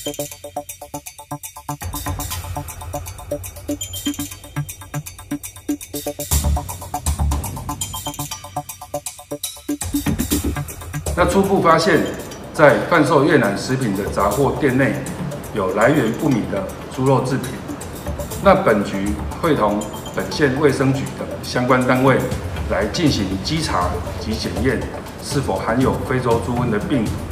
那初步发现，在贩售越南食品的杂货店内有来源不明的猪肉制品。那本局会同本县卫生局的相关单位来进行稽查及检验，是否含有非洲猪瘟的病毒。